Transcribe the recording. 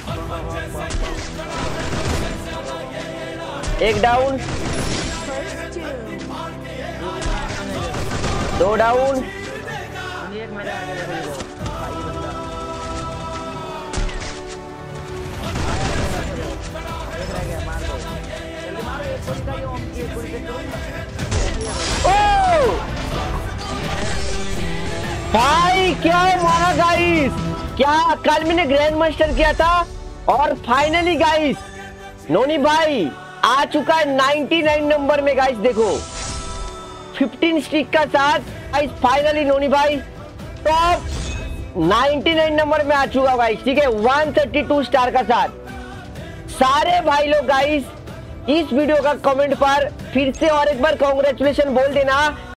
एक down, 2 down. भाई क्या मारा गाइस, क्या कल मैंने ग्रैंड मास्टर किया था और फाइनली गाइस नोनी भाई आ चुका है 99 नंबर में गाइस। देखो 15 स्टिक का साथ गाइस फाइनली नोनी भाई टॉप 99 नंबर में आ चुका गाइस। ठीक है 132 स्टार का साथ। सारे भाई लोग गाइस इस वीडियो का कमेंट पर फिर से और एक बार कांग्रेचुलेशन बोल देना।